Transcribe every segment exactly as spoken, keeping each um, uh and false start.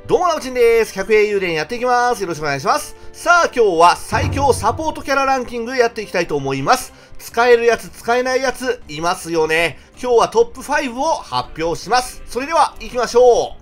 どうもなおちんです。ひゃくえん幽霊やっていきます。よろしくお願いします。さあ今日は最強サポートキャラランキングやっていきたいと思います。使えるやつ使えないやついますよね。今日はトップごを発表します。それでは行きましょ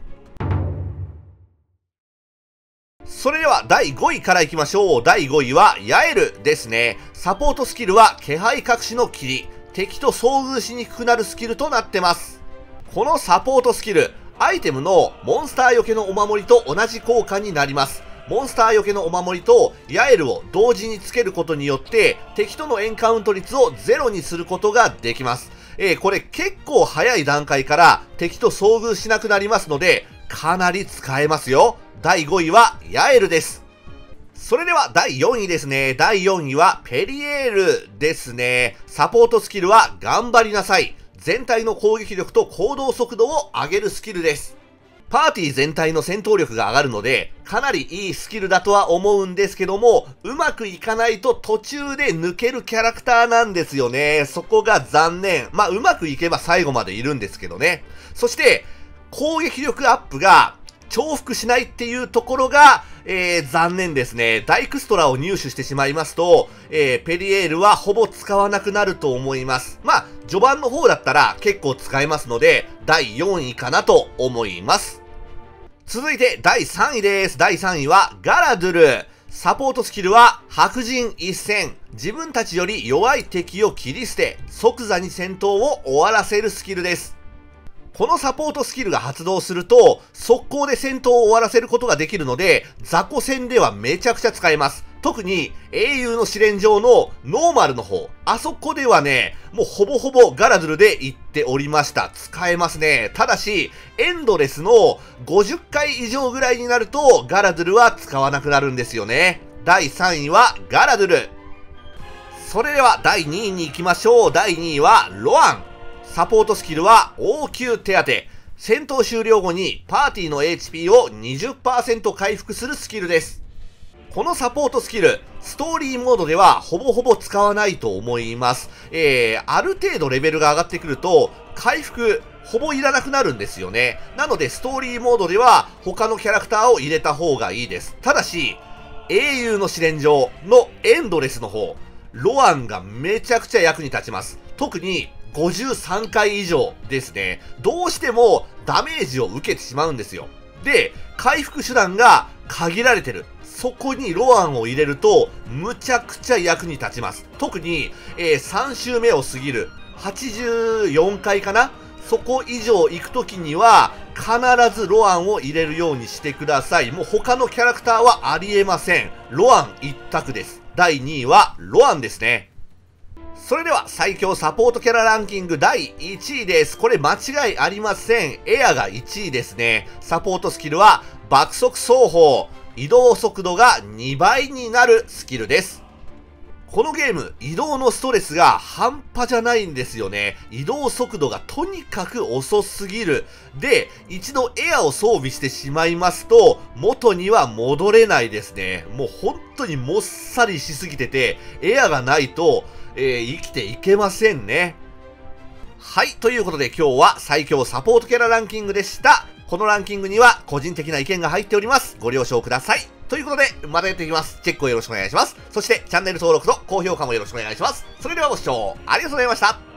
う。それではだいごいからいきましょう。だいごいはヤエルですね。サポートスキルは気配隠しの霧。敵と遭遇しにくくなるスキルとなってます。このサポートスキル、アイテムのモンスターよけのお守りと同じ効果になります。モンスターよけのお守りとヤエルを同時につけることによって敵とのエンカウント率をゼロにすることができます。えー、これ結構早い段階から敵と遭遇しなくなりますのでかなり使えますよ。だいごいはヤエルです。それではだいよんいですね。だいよんいはペリエールですね。サポートスキルは頑張りなさい。全体の攻撃力と行動速度を上げるスキルです。パーティー全体の戦闘力が上がるので、かなりいいスキルだとは思うんですけども、うまくいかないと途中で抜けるキャラクターなんですよね。そこが残念。まあ、うまくいけば最後までいるんですけどね。そして、攻撃力アップが重複しないっていうところが、えー、残念ですね。ダイクストラを入手してしまいますと、えー、ペリエールはほぼ使わなくなると思います。まあ、序盤の方だったら結構使えますので、だいよんいかなと思います。続いてだいさんいです。だいさんいはガラドゥル。サポートスキルは白人一戦。自分たちより弱い敵を切り捨て、即座に戦闘を終わらせるスキルです。このサポートスキルが発動すると、速攻で戦闘を終わらせることができるので、雑魚戦ではめちゃくちゃ使えます。特に、英雄の試練場のノーマルの方、あそこではね、もうほぼほぼガラドゥルで言っておりました。使えますね。ただし、エンドレスのごじゅっかい以上ぐらいになると、ガラドゥルは使わなくなるんですよね。だいさんいはガラドゥル。それではだいにいに行きましょう。だいにいはロアン。サポートスキルは応急手当。戦闘終了後にパーティーの エイチピー を にじゅっパーセント 回復するスキルです。このサポートスキル、ストーリーモードではほぼほぼ使わないと思います。えー、ある程度レベルが上がってくると、回復ほぼいらなくなるんですよね。なのでストーリーモードでは他のキャラクターを入れた方がいいです。ただし、英雄の試練場のエンドレスの方、ロアンがめちゃくちゃ役に立ちます。特に、ごじゅうさんかい以上ですね。どうしてもダメージを受けてしまうんですよ。で、回復手段が限られてる。そこにロアンを入れると、むちゃくちゃ役に立ちます。特に、えー、さん周目を過ぎる、はちじゅうよんかいかな？そこ以上行くときには、必ずロアンを入れるようにしてください。もう他のキャラクターはありえません。ロアン一択です。だいにいはロアンですね。それでは最強サポートキャラランキングだいいちいです。これ間違いありません。エアがいちいですね。サポートスキルは爆速走法。移動速度がにばいになるスキルです。このゲーム、移動のストレスが半端じゃないんですよね。移動速度がとにかく遅すぎる。で、一度エアを装備してしまいますと、元には戻れないですね。もう本当にもっさりしすぎてて、エアがないと、えー、生きていけませんね。はい、ということで今日は最強サポートキャラランキングでした。このランキングには個人的な意見が入っております。ご了承ください。ということで、またやっていきます。チェックをよろしくお願いします。そしてチャンネル登録と高評価もよろしくお願いします。それではご視聴ありがとうございました。